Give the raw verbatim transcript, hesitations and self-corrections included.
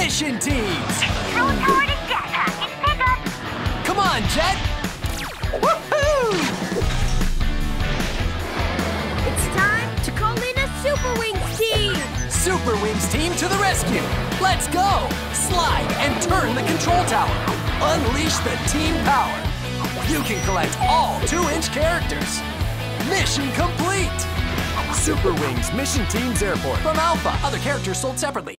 Mission teams! Control tower to jet package pickup! Come on, Jet! Woohoo! It's time to call in a Super Wings team! Super Wings team to the rescue! Let's go! Slide and turn the control tower! Unleash the team power! You can collect all two-inch characters! Mission complete! Super Wings Mission Teams Airport. From Alpha. Other characters sold separately.